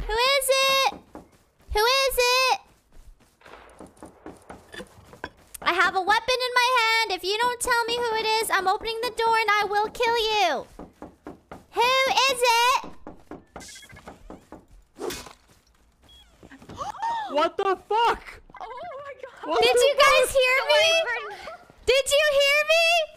Who is it? Who is it? I have a weapon in my hand. If you don't tell me who it is, I'm opening the door and I will kill you. Who is it? What the fuck? Oh my god. What Did the you guys fuck? hear me? Did you hear me?